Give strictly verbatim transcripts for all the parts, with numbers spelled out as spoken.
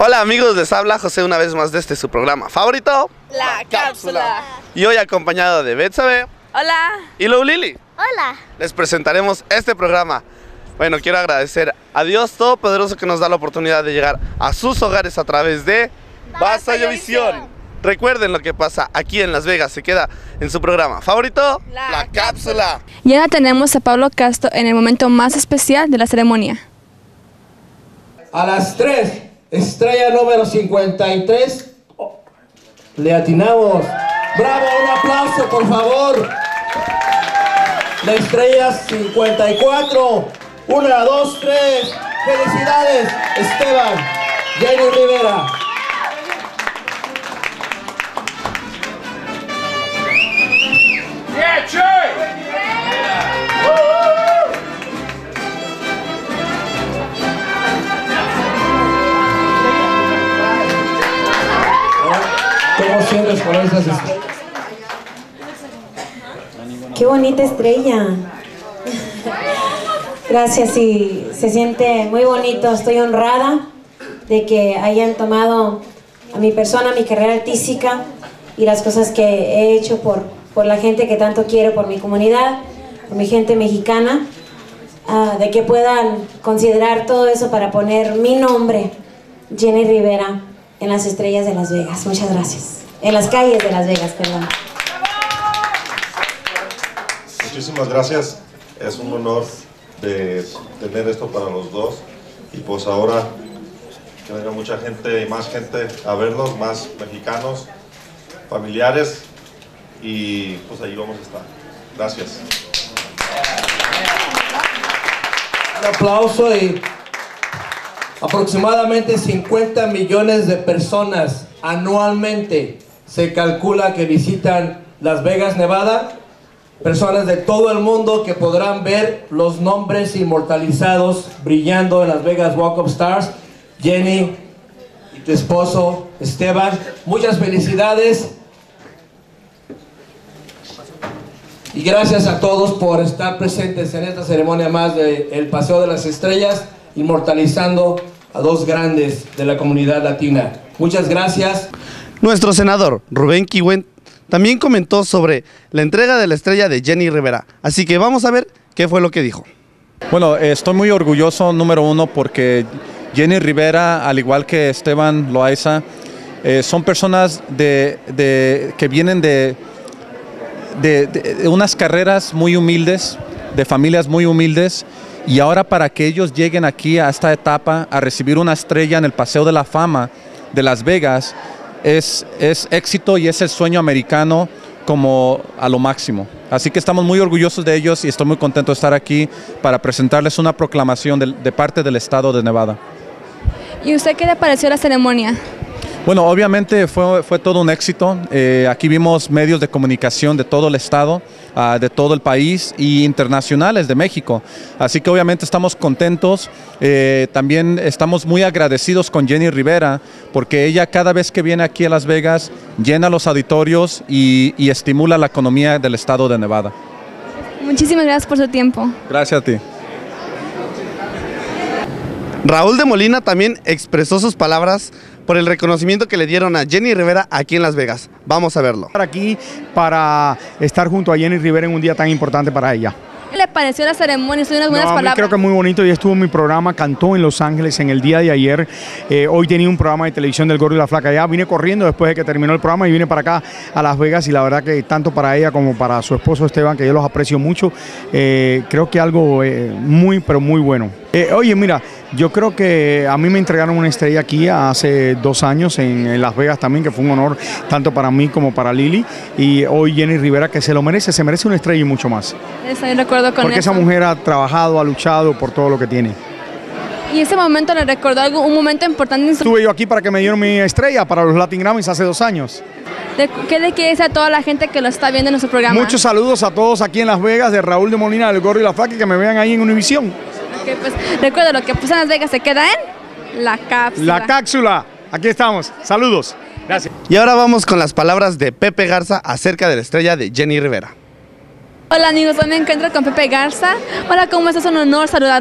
Hola amigos, les habla José una vez más de este su programa favorito, La Cápsula. Y hoy acompañado de Betsabe. Hola. Y Lou Lili. Hola. Les presentaremos este programa. Bueno, quiero agradecer a Dios Todopoderoso que nos da la oportunidad de llegar a sus hogares a través de Vasallevisión. Recuerden lo que pasa aquí en Las Vegas, se queda en su programa favorito, La, La Cápsula. Y ahora tenemos a Pablo Castro en el momento más especial de la ceremonia. A las tres, estrella número cincuenta y tres, oh, le atinamos. ¡Bravo! Un aplauso, por favor. La estrella cincuenta y cuatro, una, dos, tres. ¡Felicidades, Esteban! Jenny Rivera. Yeah, Trey! ¿Cómo sientes con esas estrellas? Qué bonita estrella. Gracias, y se siente muy bonito. Estoy honrada de que hayan tomado a mi persona, mi carrera artística y las cosas que he hecho por, por la gente que tanto quiero, por mi comunidad, por mi gente mexicana, uh, de que puedan considerar todo eso para poner mi nombre, Jenny Rivera, en las estrellas de Las Vegas. Muchas gracias. En las calles de Las Vegas, perdón. Muchísimas gracias, es un honor de tener esto para los dos y pues ahora que venga mucha gente y más gente a verlos, más mexicanos, familiares y pues ahí vamos a estar. Gracias. Un aplauso. Y aproximadamente cincuenta millones de personas anualmente se calcula que visitan Las Vegas, Nevada. Personas de todo el mundo que podrán ver los nombres inmortalizados brillando en Las Vegas Walk of Stars. Jenny y tu esposo Esteban, muchas felicidades. Y gracias a todos por estar presentes en esta ceremonia más del Paseo de las Estrellas, inmortalizando a dos grandes de la comunidad latina. Muchas gracias. Nuestro senador Rubén Kiwen también comentó sobre la entrega de la estrella de Jenny Rivera, así que vamos a ver qué fue lo que dijo. Bueno, estoy muy orgulloso, número uno, porque Jenny Rivera, al igual que Esteban Loaiza, eh, son personas de, de, que vienen de, de, de unas carreras muy humildes, de familias muy humildes, y ahora para que ellos lleguen aquí a esta etapa, a recibir una estrella en el Paseo de la Fama de Las Vegas, Es, es éxito y es el sueño americano como a lo máximo. Así que estamos muy orgullosos de ellos y estoy muy contento de estar aquí para presentarles una proclamación de, de parte del estado de Nevada. ¿Y usted qué le pareció la ceremonia? Bueno, obviamente fue, fue todo un éxito. Eh, aquí vimos medios de comunicación de todo el estado, uh, de todo el país y internacionales de México. Así que obviamente estamos contentos. Eh, también estamos muy agradecidos con Jenny Rivera porque ella cada vez que viene aquí a Las Vegas llena los auditorios y, y estimula la economía del estado de Nevada. Muchísimas gracias por su tiempo. Gracias a ti. Raúl de Molina también expresó sus palabras por el reconocimiento que le dieron a Jenny Rivera aquí en Las Vegas. Vamos a verlo. Aquí para estar junto a Jenny Rivera en un día tan importante para ella. ¿Qué le pareció la ceremonia? ¿Son unas buenas no, a mí palabras? Creo que muy bonito. Ella estuvo en mi programa, cantó en Los Ángeles en el día de ayer. Eh, hoy tenía un programa de televisión del Gordo y la Flaca. Ya vine corriendo después de que terminó el programa y vine para acá a Las Vegas y la verdad que tanto para ella como para su esposo Esteban, que yo los aprecio mucho, eh, creo que algo eh, muy pero muy bueno. Eh, oye, mira, yo creo que a mí me entregaron una estrella aquí hace dos años en, en Las Vegas también, que fue un honor tanto para mí como para Lili. Y hoy Jenny Rivera, que se lo merece, se merece una estrella y mucho más. Estoy de acuerdo con Porque eso. esa mujer ha trabajado, ha luchado por todo lo que tiene. ¿Y ese momento le recordó algo, un momento importante en su... Estuve yo aquí para que me dieron mi estrella para los Latin Grammys hace dos años. de, ¿Qué le quiere decir a toda la gente que lo está viendo en nuestro programa? Muchos saludos a todos aquí en Las Vegas, de Raúl de Molina, del Gordo y la Flaca, y que me vean ahí en Univisión. Okay, pues, recuerda, lo que pasa en Las Vegas se queda en La Cápsula. La Cápsula. Aquí estamos. Saludos. Gracias. Y ahora vamos con las palabras de Pepe Garza acerca de la estrella de Jenny Rivera. Hola amigos, hoy me encuentro con Pepe Garza. Hola, ¿cómo estás? Es un honor saludarlo.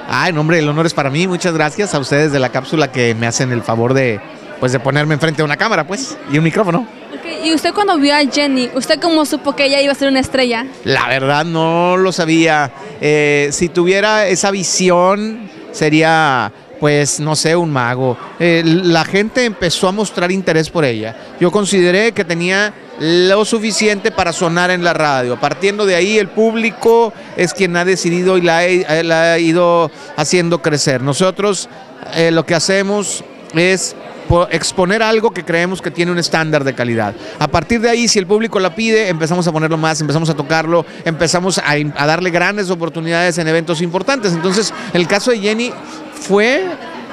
Ay, no, hombre, el honor es para mí. Muchas gracias a ustedes de la cápsula que me hacen el favor de, pues, de ponerme enfrente de una cámara, pues, y un micrófono. Okay. Y usted cuando vio a Jenny, ¿usted cómo supo que ella iba a ser una estrella? La verdad no lo sabía. Eh, si tuviera esa visión, sería, pues, no sé, un mago. Eh, la gente empezó a mostrar interés por ella. Yo consideré que tenía lo suficiente para sonar en la radio. Partiendo de ahí, el público es quien ha decidido y la ha, la ha ido haciendo crecer. Nosotros eh, lo que hacemos es exponer algo que creemos que tiene un estándar de calidad. A partir de ahí, si el público la pide, empezamos a ponerlo más, empezamos a tocarlo, empezamos a, a darle grandes oportunidades en eventos importantes. Entonces, el caso de Jenny fue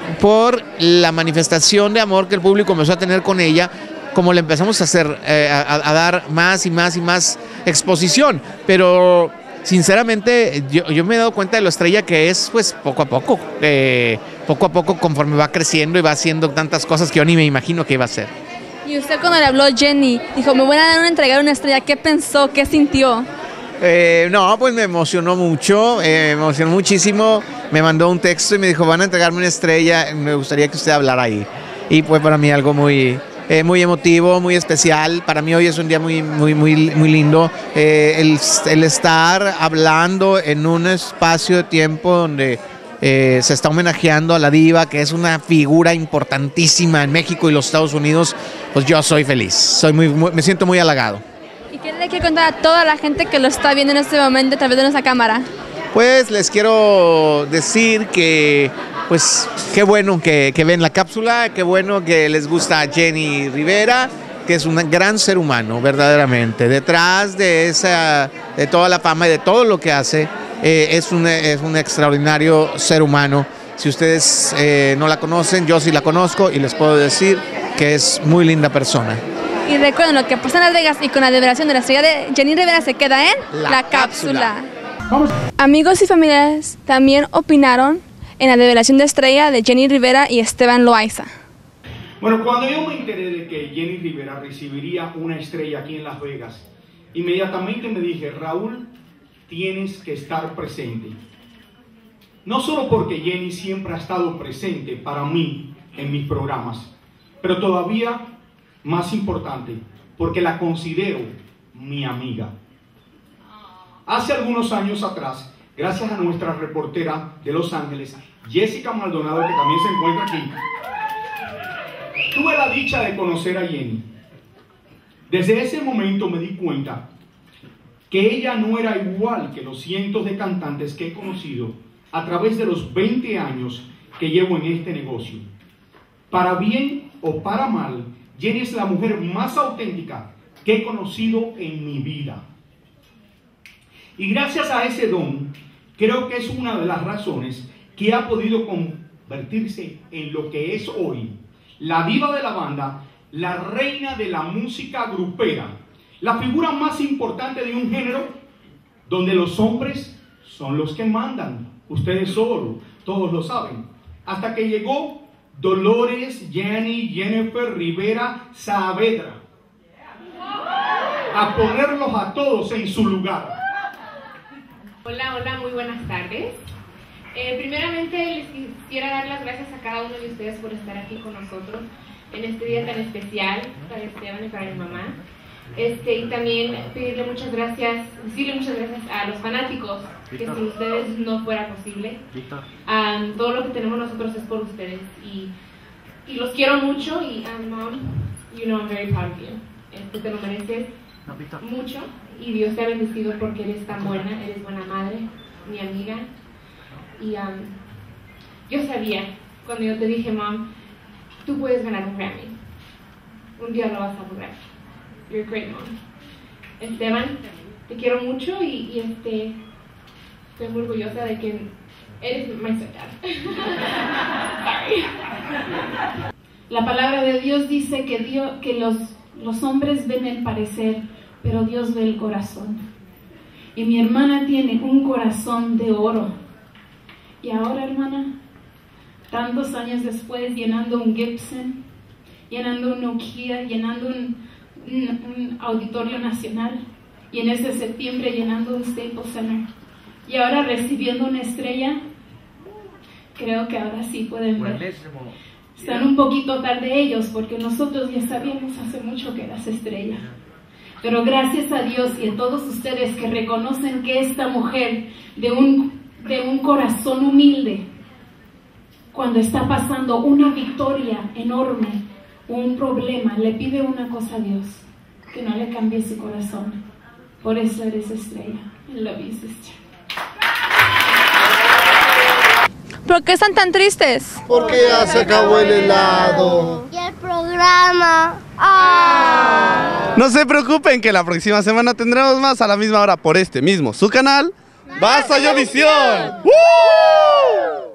por la manifestación de amor que el público empezó a tener con ella, como le empezamos a hacer, eh, a, a dar más y más y más exposición. Pero sinceramente, yo, yo me he dado cuenta de lo estrella que es, pues, poco a poco. Eh, poco a poco, conforme va creciendo y va haciendo tantas cosas que yo ni me imagino que iba a hacer. Y usted cuando le habló Jenny, dijo, me voy a dar una entregar una estrella, ¿qué pensó? ¿Qué sintió? Eh, no, pues me emocionó mucho, eh, me emocionó muchísimo. Me mandó un texto y me dijo, van a entregarme una estrella, me gustaría que usted hablara ahí. Y fue para mí algo muy... Eh, muy emotivo, muy especial. Para mí hoy es un día muy, muy, muy, muy lindo. Eh, el, el estar hablando en un espacio de tiempo donde eh, se está homenajeando a la diva, que es una figura importantísima en México y los Estados Unidos, pues yo soy feliz. Soy muy, muy, me siento muy halagado. ¿Y qué le quiere contar a toda la gente que lo está viendo en este momento a través de nuestra cámara? Pues les quiero decir que pues qué bueno que, que ven la cápsula, qué bueno que les gusta a Jenny Rivera, que es un gran ser humano, verdaderamente. Detrás de esa, de toda la fama y de todo lo que hace, eh, es, un, es un extraordinario ser humano. Si ustedes eh, no la conocen, yo sí la conozco y les puedo decir que es muy linda persona. Y recuerden, lo que pasa en Las Vegas y con la liberación de la estrella de Jenny Rivera se queda en La, la cápsula. cápsula. Vamos. Amigos y familiares también opinaron en la revelación de estrella de Jenny Rivera y Esteban Loaiza. Bueno, cuando yo me enteré de que Jenny Rivera recibiría una estrella aquí en Las Vegas, inmediatamente me dije, Raúl, tienes que estar presente. No solo porque Jenny siempre ha estado presente para mí en mis programas, pero todavía más importante, porque la considero mi amiga. Hace algunos años atrás, gracias a nuestra reportera de Los Ángeles, Jessica Maldonado, que también se encuentra aquí, tuve la dicha de conocer a Jenny. Desde ese momento me di cuenta que ella no era igual que los cientos de cantantes que he conocido a través de los veinte años que llevo en este negocio. Para bien o para mal, Jenny es la mujer más auténtica que he conocido en mi vida. Y gracias a ese don, creo que es una de las razones que ha podido convertirse en lo que es hoy, la diva de la banda, la reina de la música grupera, la figura más importante de un género donde los hombres son los que mandan, ustedes solo, todos lo saben, hasta que llegó Dolores, Jenny, Jennifer Rivera Saavedra a ponerlos a todos en su lugar. Hola, hola, muy buenas tardes. Eh, primeramente les quisiera dar las gracias a cada uno de ustedes por estar aquí con nosotros en este día tan especial para Esteban y para mi mamá. Este, y también pedirle muchas gracias, decirle muchas gracias a los fanáticos, que sin ustedes no fuera posible. Um, todo lo que tenemos nosotros es por ustedes y, y los quiero mucho y um, Mom, you know I'm very proud of you. Este, te lo mereces mucho y Dios te ha bendecido porque eres tan buena, eres buena madre, mi amiga. Y um, yo sabía, cuando yo te dije, Mom, tú puedes ganar un Grammy, un día lo vas a lograr. You're a great mom. Esteban, te quiero mucho y, y este, estoy muy orgullosa de que eres my stepdad. Sorry. La palabra de Dios dice que, Dios, que los, los hombres ven el parecer, pero Dios ve el corazón. Y mi hermana tiene un corazón de oro. Y ahora, hermana, tantos años después, llenando un Gibson, llenando un Nokia, llenando un, un, un auditorio nacional, y en este septiembre llenando un Staples Center, y ahora recibiendo una estrella, Creo que ahora sí pueden ver. Están un poquito tarde ellos porque nosotros ya sabíamos hace mucho que eras estrella. Pero gracias a Dios y a todos ustedes que reconocen que esta mujer de un, de un corazón humilde, cuando está pasando una victoria enorme, un problema, le pide una cosa a Dios, que no le cambie su corazón. Por eso eres estrella. I love you, sister. ¿Por qué están tan tristes? Porque ya se acabó el helado. Y el programa. ¡Ah! No se preocupen que la próxima semana tendremos más a la misma hora por este mismo, su canal, Vasallovisión. ¡Woo!